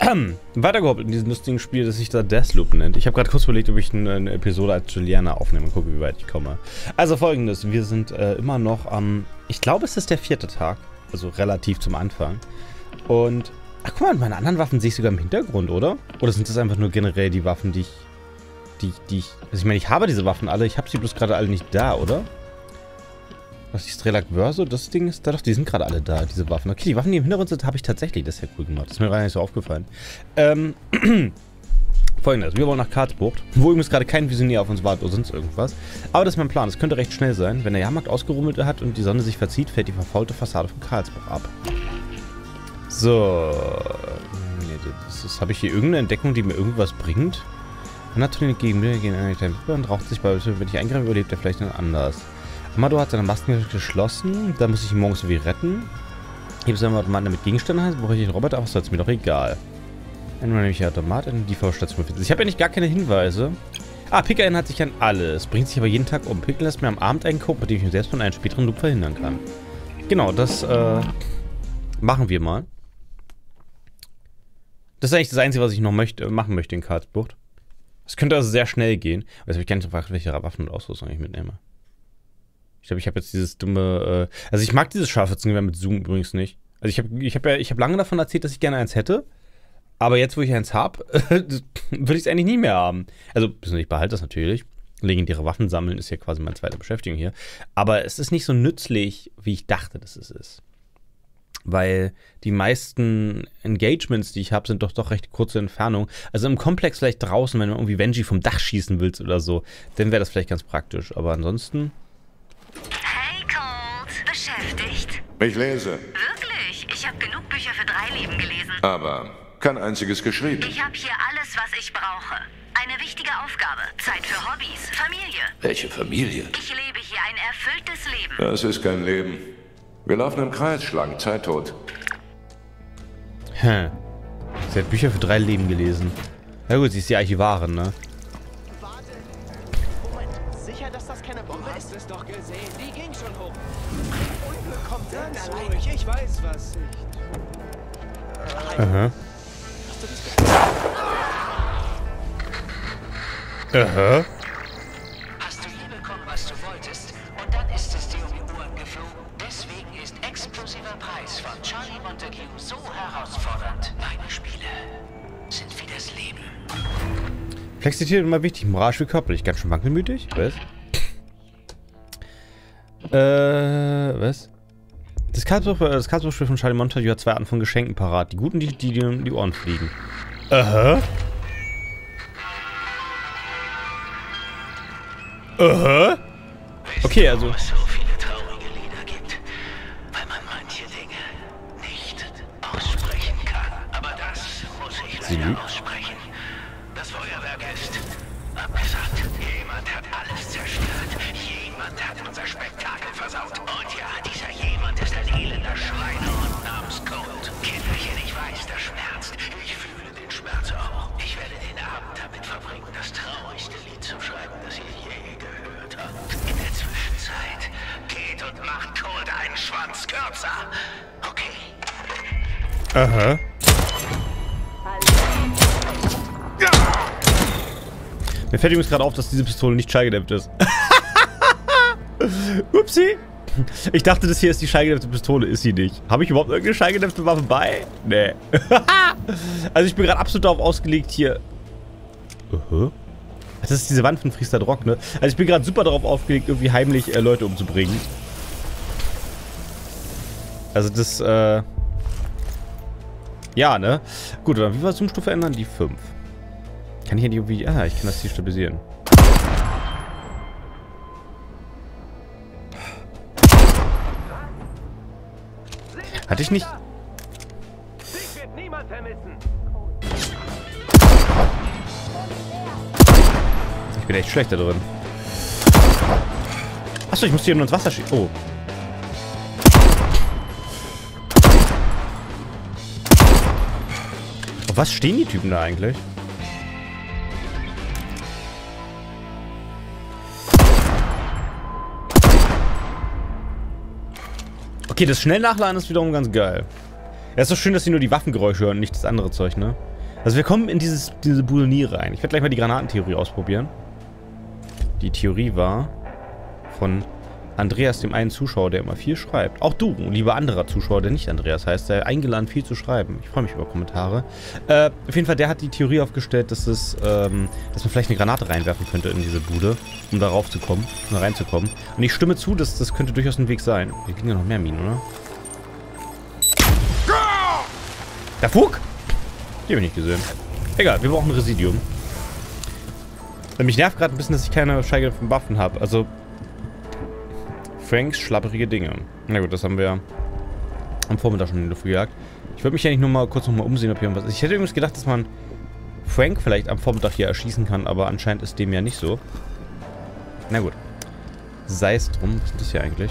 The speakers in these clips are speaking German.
Weitergehoppelt in diesem lustigen Spiel, das sich da Deathloop nennt. Ich habe gerade kurz überlegt, ob ich eine Episode als Juliana aufnehme und gucke, wie weit ich komme. Also Folgendes, wir sind immer noch am, ich glaube es ist der 4. Tag, also relativ zum Anfang. Und, ach guck mal, meine anderen Waffen sehe ich sogar im Hintergrund, oder? Oder sind das einfach nur generell die Waffen, die ich, also ich meine, ich habe diese Waffen alle, ich habe sie bloß gerade alle nicht da, oder? Was ist die Strelak Verso? Das Ding ist da doch, die sind gerade alle da, diese Waffen. Okay, die Waffen, die im Hintergrund sind, habe ich tatsächlich. Das ist ja cool gemacht. Das ist mir gar nicht so aufgefallen. Folgendes, wir wollen nach Karlsbucht, wo übrigens gerade kein Visionär auf uns wartet oder sonst irgendwas. Aber das ist mein Plan. Es könnte recht schnell sein. Wenn der Jahrmarkt ausgerummelt hat und die Sonne sich verzieht, fällt die verfaulte Fassade von Karlsbucht ab. So. Nee, habe ich hier irgendeine Entdeckung, die mir irgendwas bringt? Natürlich gegen mir, gegen einen kleinen Wipper und raucht sich bei, wenn ich eingreife, überlebt er vielleicht anders. Amado hat seine Masken geschlossen. Da muss ich ihn morgens irgendwie retten. Ich habe seinen Automaten mit Gegenständen heißt, brauche ich den Roboter, aber es ist mir doch egal. Dann nehme ich den Automat in die V-Station. Ich habe ja nicht gar keine Hinweise. Ah, Pika erinnert sich an alles. Bringt sich aber jeden Tag um. Pika lässt mir am Abend einen Code, mit dem ich mich selbst von einem späteren Loop verhindern kann. Genau, das machen wir mal. Das ist eigentlich das Einzige, was ich noch machen möchte in Karlsbucht. Es könnte also sehr schnell gehen. Jetzt habe ich gar nicht gefragt, welche Waffen und Ausrüstung ich mitnehme. Ich glaube, ich habe jetzt dieses dumme, also ich mag dieses Scharfschützengewehr mit Zoom übrigens nicht. Also ich hab lange davon erzählt, dass ich gerne eins hätte. Aber jetzt, wo ich eins habe, würde ich es eigentlich nie mehr haben. Also, ich behalte das natürlich. Legendäre Waffen sammeln ist ja quasi meine zweite Beschäftigung hier. Aber es ist nicht so nützlich, wie ich dachte, dass es ist. Weil die meisten Engagements, die ich habe, sind doch recht kurze Entfernung. Also im Komplex vielleicht draußen, wenn du irgendwie Venji vom Dach schießen willst oder so, dann wäre das vielleicht ganz praktisch. Aber ansonsten... Hey Colt, beschäftigt? Ich lese. Wirklich? Ich habe genug Bücher für 3 Leben gelesen. Aber kein einziges geschrieben. Ich habe hier alles, was ich brauche. Eine wichtige Aufgabe. Zeit für Hobbys, Familie. Welche Familie? Ich lebe hier ein erfülltes Leben. Das ist kein Leben. Wir laufen im Kreis, schlagen Zeit tot. Sie hat Bücher für 3 Leben gelesen. Na gut, sie ist die Archivarin, ne? Moment, sicher, dass das keine Bombe ist? Du hast es doch gesehen, die ging schon hoch. Unglück kommt ganz ruhig, ich weiß, was ich... Aha. Hast du das gehört? Aha. Hast du nie bekommen, was du wolltest, und dann ist es dir um die Ohren geflogen. Deswegen ist explosiver Preis von Charlie Montague so herausfordernd. Meine Spiele sind wie das Leben. Flexibilität immer wichtig, moralisch wie körperlich. Ganz schön wankelmütig? Was? Was? Das Karlsbuch-Spiel von Charlie Montague hat 2 Arten von Geschenken parat. Die guten, die um die Ohren fliegen. Aha. Aha. Okay, also... Es so viele traurige Lieder gibt, weil man manche Dinge nicht aussprechen kann. Aber das muss ich leider aussprechen. Das Feuerwerk ist abgesagt. Jemand hat alles zerstört. Jemand hat unser Spektakel versaut. Und ja, dieser jemand ist ein elender Schweinehund namens Colt. Kinderchen, ich weiß, das schmerzt. Ich fühle den Schmerz auch. Ich werde den Abend damit verbringen, das traurigste Lied zu schreiben, das ihr je gehört habt. In der Zwischenzeit geht und macht Colt einen Schwanz kürzer. Okay. Aha. Mir fällt übrigens gerade auf, dass diese Pistole nicht schallgedämpft ist. Upsi. Ich dachte, das hier ist die schallgedämpfte Pistole. Ist sie nicht. Habe ich überhaupt irgendeine schallgedämpfte Waffe bei? Nee. Also ich bin gerade absolut darauf ausgelegt, hier... Das ist diese Wand von Friester Drock, ne? Also ich bin gerade super darauf aufgelegt, irgendwie heimlich Leute umzubringen. Also das, ja, ne? Gut, dann wie war Zoom-Stufe ändern? Die 5. Kann ich ja nicht irgendwie... Ah, ich kann das hier stabilisieren. Hatte ich nicht... Dich wird niemand vermissen. Ich bin echt schlecht da drin. Achso, ich muss hier nur ins Wasser schießen. Oh. Auf was stehen die Typen da eigentlich? Okay, das Schnellnachladen ist wiederum ganz geil. Ja, ist doch schön, dass sie nur die Waffengeräusche hören und nicht das andere Zeug, ne? Also wir kommen in diese Bude nie rein. Ich werde gleich mal die Granatentheorie ausprobieren. Die Theorie war von Andreas, dem einen Zuschauer, der immer viel schreibt. Auch du, lieber anderer Zuschauer, der nicht Andreas heißt, der eingeladen, viel zu schreiben. Ich freue mich über Kommentare. Auf jeden Fall, der hat die Theorie aufgestellt, dass dass man vielleicht eine Granate reinwerfen könnte in diese Bude, um da raufzukommen, um da reinzukommen. Und ich stimme zu, dass das könnte durchaus ein Weg sein. Hier kriegen ja noch mehr Minen, oder? Der Fug! Die habe ich nicht gesehen. Egal, wir brauchen ein Residium. Mich nervt gerade ein bisschen, dass ich keine steigernden Waffen habe. Also Franks schlapperige Dinge. Na gut, das haben wir am Vormittag schon in die Luft gejagt. Ich würde mich ja nicht nur mal kurz umsehen, ob hier irgendwas ist. Ich hätte übrigens gedacht, dass man Frank vielleicht am Vormittag hier erschießen kann, aber anscheinend ist dem ja nicht so. Na gut. Sei es drum. Was ist das hier eigentlich?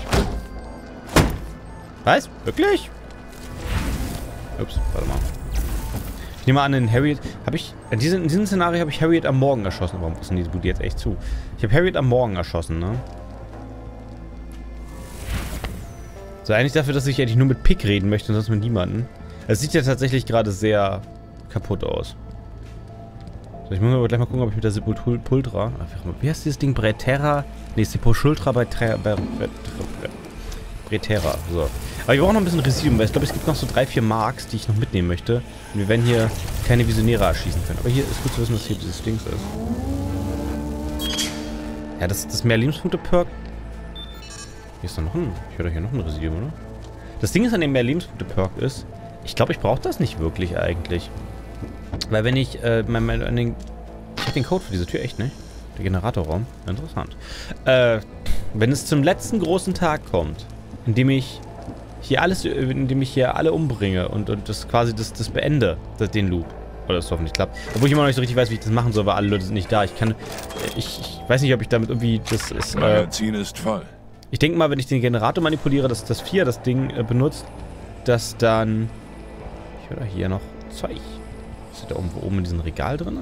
Was? Wirklich? Ups, warte mal. Ich nehme an, in Harriet habe ich... In diesem Szenario habe ich Harriet am Morgen erschossen. Warum ist denn diese Bude jetzt echt zu? Ich habe Harriet am Morgen erschossen, ne? So, eigentlich dafür, dass ich eigentlich nur mit Pick reden möchte und sonst mit niemandem. Es sieht ja tatsächlich gerade sehr kaputt aus. So, ich muss aber gleich mal gucken, ob ich mit der Sepultura... Wie heißt dieses Ding? Breterra? Ne, Sepultura Breterra. So. Aber ich brauche noch ein bisschen Residium, weil ich glaube, es gibt noch so 3-4 Marks, die ich noch mitnehmen möchte. Und wir werden hier keine Visionäre erschießen können. Aber hier ist gut zu wissen, was hier dieses Ding ist. Ja, das mehr Lebenspunkte-Perk. Hier ist da noch ein... Ich höre da hier noch ein Residium, oder? Das Ding ist an dem mehr Lebenspunkte-Perk ist... Ich glaube, ich brauche das nicht wirklich eigentlich. Weil wenn ich... ich habe den Code für diese Tür, echt, ne? Der Generatorraum. Interessant. Wenn es zum letzten großen Tag kommt, indem ich hier alle umbringe und das quasi das beende, den Loop. Oder das hoffentlich klappt. Obwohl ich immer noch nicht so richtig weiß, wie ich das machen soll, weil alle Leute sind nicht da. Ich weiß nicht, ob ich damit irgendwie das ist... Magazin ist voll. Ich denke mal, wenn ich den Generator manipuliere, dass das 4 das Ding benutzt, dass dann... Ich höre hier noch Zeug. Ist da irgendwo oben in diesem Regal drin?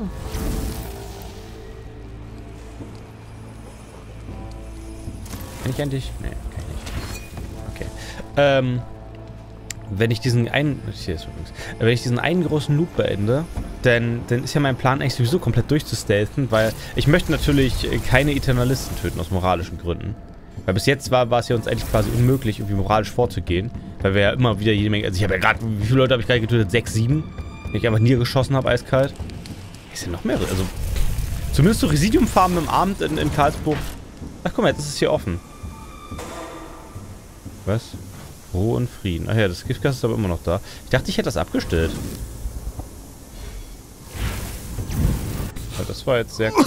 Kann ich eigentlich... Nee, kann ich nicht. Okay. Wenn ich diesen einen... Hier ist übrigens. Wenn ich diesen einen großen Loop beende, dann ist ja mein Plan eigentlich sowieso komplett durchzustealthen, weil ich möchte natürlich keine Eternalisten töten, aus moralischen Gründen. Weil bis jetzt war es ja uns eigentlich quasi unmöglich, irgendwie moralisch vorzugehen. Weil wir ja immer wieder jede Menge... Also ich habe ja gerade... Wie viele Leute habe ich gerade getötet? 6, 7? Die ich einfach niedergeschossen habe, eiskalt. Ist ja noch mehr... Also... Zumindest so Residium-Farmen im Abend in Karlsburg. Ach guck mal, jetzt ist es hier offen. Was? Ruhe und Frieden. Ach ja, das Giftgas ist aber immer noch da. Ich dachte, ich hätte das abgestellt. Ja, das war jetzt sehr cool.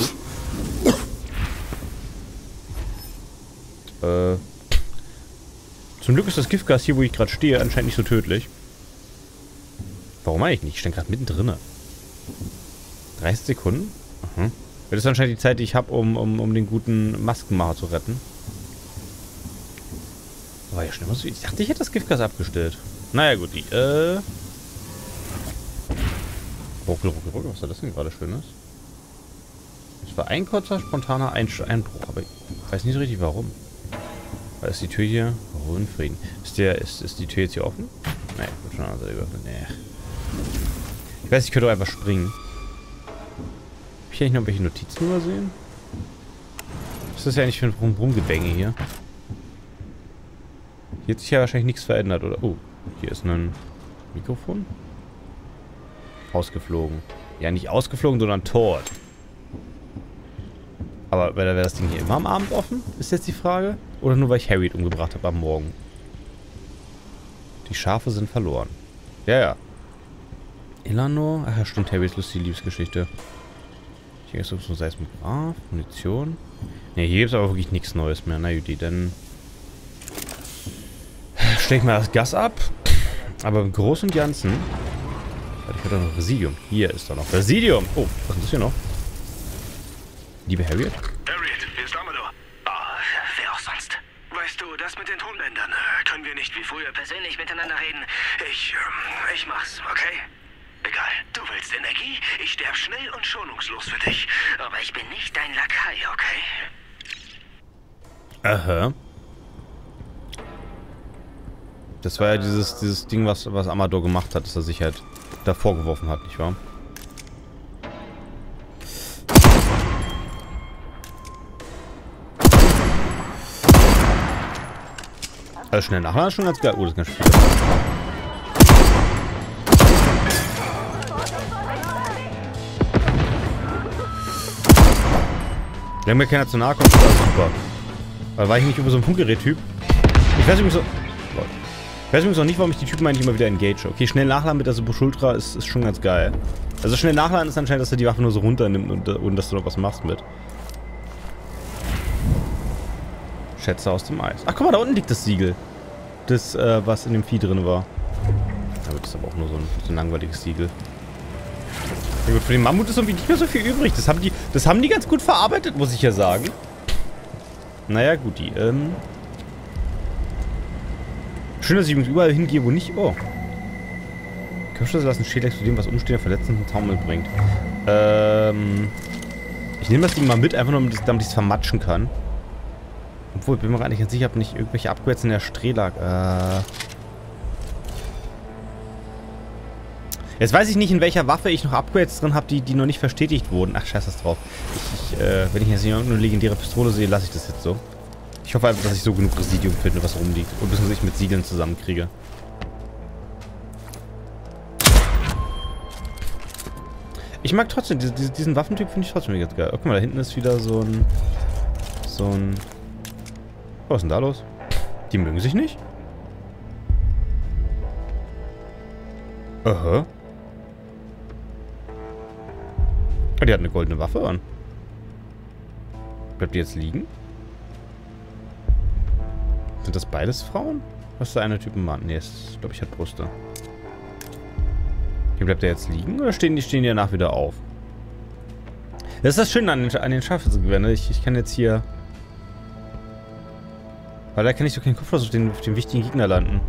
Zum Glück ist das Giftgas hier, wo ich gerade stehe, anscheinend nicht so tödlich. Warum eigentlich nicht? Ich stehe gerade mittendrin. 30 Sekunden? Mhm. Das ist anscheinend die Zeit, die ich habe, um den guten Maskenmacher zu retten. War ja schnell. Ich dachte, ich hätte das Giftgas abgestellt. Naja, gut. Ruckel, ruckel, ruckel. Was war das denn gerade Schönes? Es war ein kurzer, spontaner Einbruch. Aber ich weiß nicht so richtig, warum. Weil ist die Tür hier? Ruhe und Frieden. Ist die Tür jetzt hier offen? Nee, wird schon an der Seite geöffnet. Nee. Ich weiß, ich könnte auch einfach springen. Hab ich eigentlich noch welche Notizen übersehen? Was ist das ja eigentlich für ein Rumgedänge hier? Hier hat sich ja wahrscheinlich nichts verändert, oder? Oh, hier ist ein Mikrofon. Ausgeflogen. Ja, nicht ausgeflogen, sondern tot. Aber wäre das Ding hier immer am Abend offen? Ist jetzt die Frage? Oder nur, weil ich Harriet umgebracht habe am Morgen? Die Schafe sind verloren. Ja, ja. Elanor? Ach ja, stimmt, Harriets lustige Liebesgeschichte. Hier ist so Seismograph, Munition. Ne, hier gibt es aber wirklich nichts Neues mehr. Na gut, dann... Stell ich mal das Gas ab. Aber im Großen und Ganzen... Warte, ich habe da noch Residium. Hier ist da noch Residium. Oh, was ist das hier noch? Liebe Harriet? Harriet, hier ist Amador. Wer auch sonst? Weißt du, das mit den Tonbändern, können wir nicht wie früher persönlich miteinander reden? Ich mach's, okay? Egal, du willst Energie, ich sterb schnell und schonungslos für dich. Aber ich bin nicht dein Lakai, okay? Aha. Das war ja dieses Ding, was Amador gemacht hat, dass er sich halt da vorgeworfen hat, nicht wahr? Also schnell nachladen ist schon ganz geil. Oh, das ist ganz viel. Wenn mir keiner zu nahe kommt, ist das super. Weil war ich nicht über so ein Funkgerät-Typ. Ich weiß übrigens noch nicht, warum ich die Typen eigentlich immer wieder engage. Okay, schnell nachladen mit der Super Ultra ist schon ganz geil. Also schnell nachladen ist anscheinend, dass er die Waffe nur so runternimmt und dass du noch was machst mit. Schätze aus dem Eis. Ach, guck mal, da unten liegt das Siegel. Das, was in dem Vieh drin war. Aber das ist aber auch nur so ein langweiliges Siegel. Ja gut, für den Mammut ist irgendwie nicht mehr so viel übrig. Das haben die ganz gut verarbeitet, muss ich ja sagen. Naja, gut, schön, dass ich übrigens überall hingehe, wo nicht... Oh. Köpfschlüssel lassen Schädel explodieren, was Umstehende Verletzten zum Taumel bringt. Ich nehme das Ding mal mit, einfach nur, damit ich es vermatschen kann. Obwohl, ich bin mir gar nicht ganz sicher, ob nicht irgendwelche Upgrades in der Streh lag. Jetzt weiß ich nicht, in welcher Waffe ich noch Upgrades drin habe, die noch nicht verstetigt wurden. Ach, scheiß das drauf. Wenn ich jetzt hier irgendeine legendäre Pistole sehe, lasse ich das jetzt so. Ich hoffe einfach, dass ich so genug Residium finde, was rumliegt. Und bis ich mit Siegeln zusammenkriege. Ich mag trotzdem, diesen Waffentyp finde ich trotzdem ganz geil. Oh, guck mal, da hinten ist wieder so ein... Was ist denn da los? Die mögen sich nicht? Aha. Oh, die hat eine goldene Waffe an. Bleibt die jetzt liegen? Sind das beides Frauen? Was ist der eine Typ ein Mann? Nee, ich glaube, ich hat Brüste. Hier bleibt der jetzt liegen oder stehen die danach wieder auf? Das ist das Schöne an den Scharfschützengewehren, ne? Ich kann jetzt hier... Weil da kann ich so keinen Kopf auf den wichtigen Gegner landen.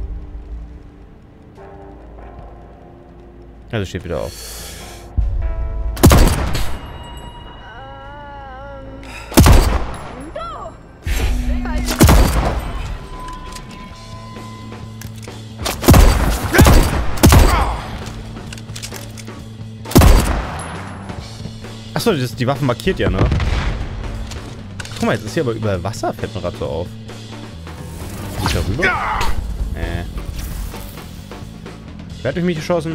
Also steht wieder auf. Achso, die Waffe markiert ja, ne? Guck mal, jetzt ist hier aber überall Wasser, fällt mir gerade so auf. Ist da rüber? Wer hat durch mich geschossen?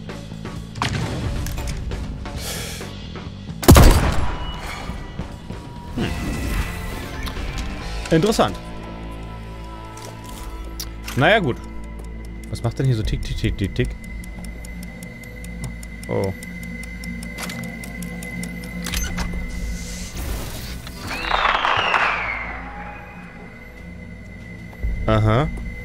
Interessant. Naja, gut. Was macht denn hier so tick, tick, tick, tick, tick? Oh. Aha.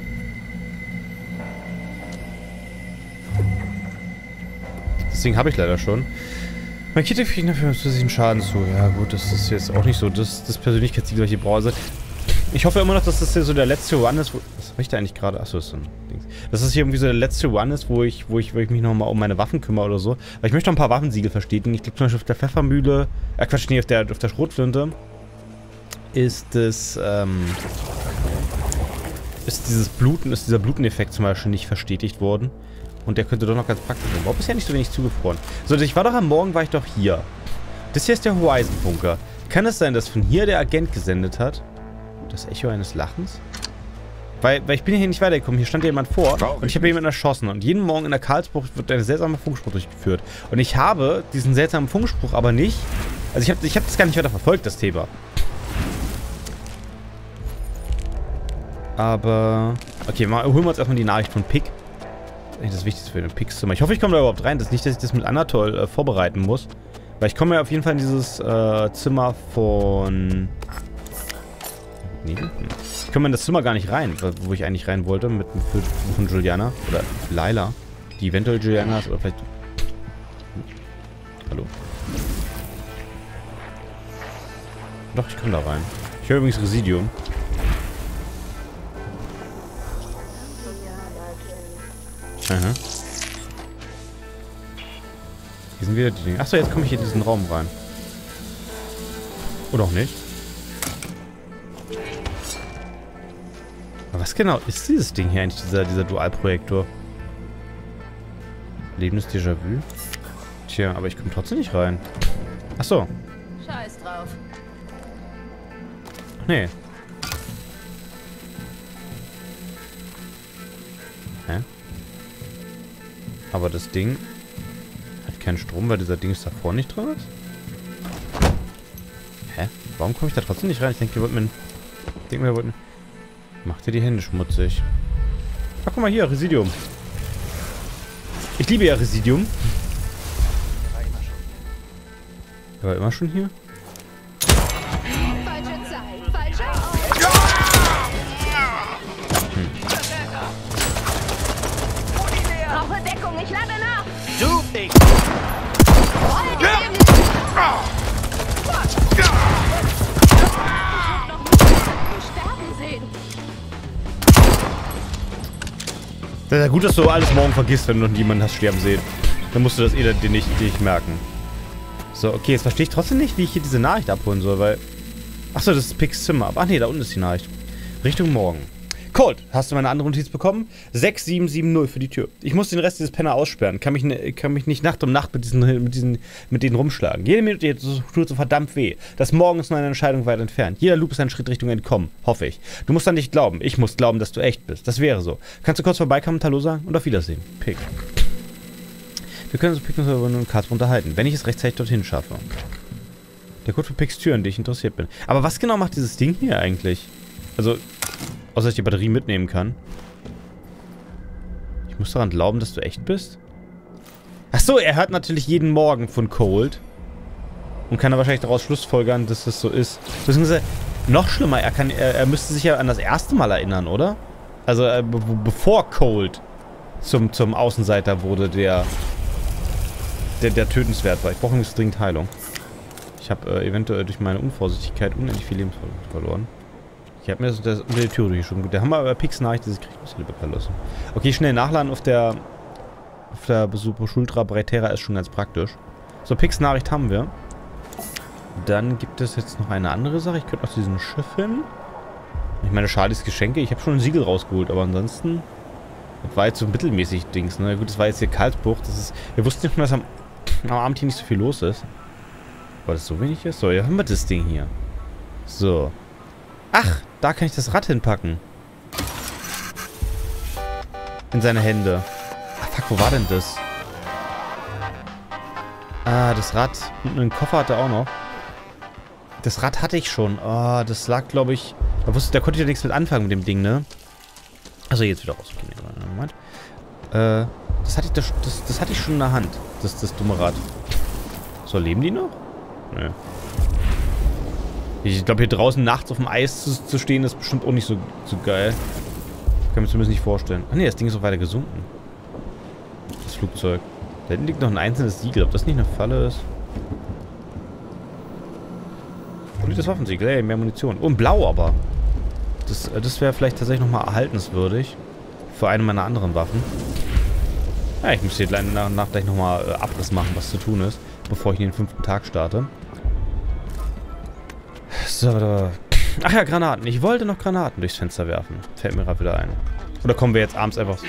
Das Ding habe ich leider schon. Markierte Gegner für zusätzlichen Schaden zu. Ja gut, das ist jetzt auch nicht so das Persönlichkeitsziel, was ich brauche. Also, ich hoffe immer noch, dass das hier so der letzte Run ist. Was habe ich da eigentlich gerade? Achso, das ist so ein Ding. Dass das hier irgendwie so der letzte Run ist, wo ich mich nochmal um meine Waffen kümmere oder so. Weil ich möchte noch ein paar Waffensiegel verstetigen. Ich glaube zum Beispiel auf der Pfeffermühle. Quatsch, nee, auf der Schrotflinte. Ist dieser Bluteneffekt zum Beispiel nicht verstetigt worden. Und der könnte doch noch ganz praktisch sein. Warum ist ja nicht so wenig zugefroren? So, ich war doch am Morgen, war ich doch hier. Das hier ist der Horizon-Bunker. Kann es sein, dass von hier der Agent gesendet hat? Das Echo eines Lachens? Weil ich bin hier nicht weitergekommen. Hier stand ja jemand vor und ich habe jemanden erschossen. Und jeden Morgen in der Karlsbucht wird ein seltsamer Funkspruch durchgeführt. Und ich habe diesen seltsamen Funkspruch aber nicht... Also ich hab das gar nicht weiter verfolgt, das Thema. Aber... Okay, holen wir uns erstmal die Nachricht von Pick. Das ist eigentlich das Wichtigste für den Picks-Zimmer. Ich hoffe, ich komme da überhaupt rein. Das ist nicht, dass ich das mit Anatol vorbereiten muss. Weil ich komme ja auf jeden Fall in dieses Zimmer von... Nee. Ich komme in das Zimmer gar nicht rein, wo ich eigentlich rein wollte. Von Juliana. Oder Laila. Die eventuell Juliana ist. Oder vielleicht... Hallo. Doch, ich komme da rein. Ich höre übrigens Residium. Aha. Hier sind wieder die Dinge. Achso, jetzt komme ich in diesen Raum rein. Oder auch nicht. Aber was genau ist dieses Ding hier eigentlich, dieser Dualprojektor? Lebendes Déjà-vu? Tja, aber ich komme trotzdem nicht rein. Achso. Scheiß drauf. Nee. Aber das Ding hat keinen Strom, weil dieser Ding davor nicht drin ist? Hä? Warum komme ich da trotzdem nicht rein? Ich denke, wir wollten mit... Macht dir die Hände schmutzig. Ach, guck mal hier, Residium. Ich liebe ja Residium. Er war immer schon hier? Falsche Zeit, falscher Ort. Brauche Deckung, ich lade nach. Du, ich. Sterben sehen. Das ist ja gut, dass du alles morgen vergisst, wenn du noch jemanden hast sterben sehen. Dann musst du das dir nicht merken. So, okay, jetzt verstehe ich trotzdem nicht, wie ich hier diese Nachricht abholen soll, weil... Achso, das ist Picks Zimmer. Ach nee, da unten ist die Nachricht. Richtung Morgen. Cold, hast du meine andere Notiz bekommen? 6770 für die Tür. Ich muss den Rest dieses Penner aussperren. Kann mich nicht Nacht um Nacht mit denen rumschlagen. Jede Minute tut so verdammt weh. Das Morgen ist nur eine Entscheidung weit entfernt. Jeder Loop ist ein Schritt Richtung Entkommen. Hoffe ich. Du musst an dich glauben. Ich muss glauben, dass du echt bist. Das wäre so. Kannst du kurz vorbeikommen, Hallo sagen? Und auf Wiedersehen. Pick. Wir können uns Pick und Karlsruhe unterhalten, wenn ich es rechtzeitig dorthin schaffe. Der Code für Picks Tür, an die ich interessiert bin. Aber was genau macht dieses Ding hier eigentlich? Also, außer dass ich die Batterie mitnehmen kann. Ich muss daran glauben, dass du echt bist. Achso, er hört natürlich jeden Morgen von Cold. Und kann er wahrscheinlich daraus schlussfolgern, dass das so ist. Beziehungsweise, noch schlimmer, er müsste sich ja an das erste Mal erinnern, oder? Also, bevor Cold zum Außenseiter wurde, der tötenswert war. Ich brauche übrigens dringend Heilung. Ich habe eventuell durch meine Unvorsichtigkeit unendlich viel Leben verloren. Ich habe mir das unter die Tür durchgeschoben. Der Hammer über Pix Nachricht, dass ich kriege verlassen. Okay, schnell nachladen auf der Super Schultra Breitera ist schon ganz praktisch. So, Pix Nachricht haben wir. Dann gibt es jetzt noch eine andere Sache. Ich könnte auf diesem Schiff hin. Ich meine, Charlies Geschenke. Ich habe schon ein Siegel rausgeholt, aber ansonsten... Das war jetzt so mittelmäßig Dings, ne? Gut, das war jetzt hier Karlsbruch. Wir wussten nicht mehr, dass am Abend hier nicht so viel los ist. Weil das so wenig ist? So, ja, haben wir das Ding hier. So. Ach, da kann ich das Rad hinpacken. In seine Hände. Ach, fuck, wo war denn das? Ah, das Rad. Und einen Koffer hat er auch noch. Das Rad hatte ich schon. Oh, das lag, glaube ich... Da konnte ich ja nichts mit anfangen mit dem Ding, ne? Also jetzt wieder raus. Okay, Moment. Das hatte ich schon in der Hand. Das dumme Rad. So, leben die noch? Nö. Ich glaube, hier draußen nachts auf dem Eis zu stehen, ist bestimmt auch nicht so geil. Kann mir zumindest nicht vorstellen. Ach nee, das Ding ist auch weiter gesunken. Das Flugzeug. Da hinten liegt noch ein einzelnes Siegel. Ob das nicht eine Falle ist? Poliertes Waffensiegel. Ey, mehr Munition. Oh, ein Blau aber. Das wäre vielleicht tatsächlich nochmal erhaltenswürdig. Für eine meiner anderen Waffen. Ja, ich muss hier gleich nochmal Abriss machen, was zu tun ist. Bevor ich in den 5. Tag starte. So, ach ja, Granaten. Ich wollte noch Granaten durchs Fenster werfen. Fällt mir gerade wieder ein. Oder kommen wir jetzt abends einfach...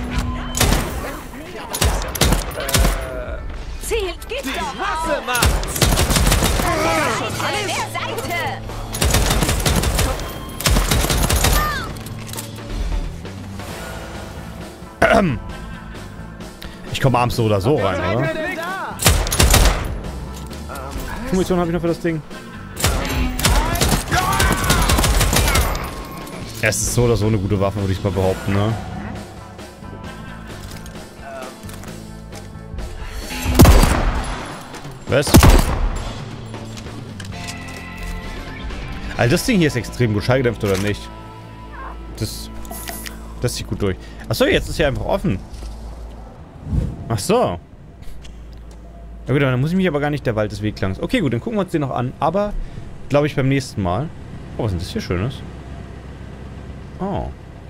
Ziel, gib doch Waffe macht's! an der Seite! Ich komme abends so oder so rein, oder? Munition habe ich noch für das Ding. Es ist so oder so eine gute Waffe, würde ich mal behaupten, ne? Was? Also das Ding hier ist extrem gut schallgedämpft, oder nicht? Das sieht gut durch. Achso, jetzt ist ja einfach offen. Ach so. Ja gut, dann muss ich mich aber gar nicht der Wald des Wegklangs. Okay, gut, dann gucken wir uns den noch an. Aber, glaube ich, beim nächsten Mal. Oh, was ist denn das hier Schönes? Oh.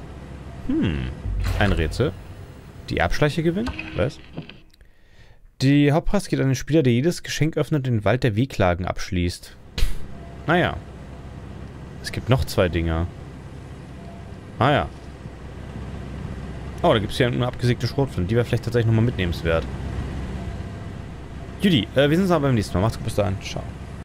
Ein Rätsel. Die Erbschleiche gewinnen? Was? Die Hauptpreis geht an den Spieler, der jedes Geschenk öffnet und den Wald der Wehklagen abschließt. Naja. Es gibt noch 2 Dinger. Ah ja. Oh, da gibt es hier eine abgesägte Schrotflinte. Die wäre vielleicht tatsächlich nochmal mitnehmenswert. Judy, wir sehen uns aber beim nächsten Mal. Macht's gut, bis dahin. Ciao.